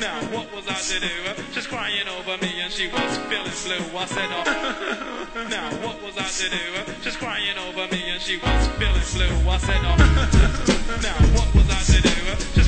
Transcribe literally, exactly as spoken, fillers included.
Now what was I to do? Just crying over me and she was feeling blue. I said, oh. Now what was I to do? Just crying over me and she was feeling blue. I said, oh. Now what was I to do? Just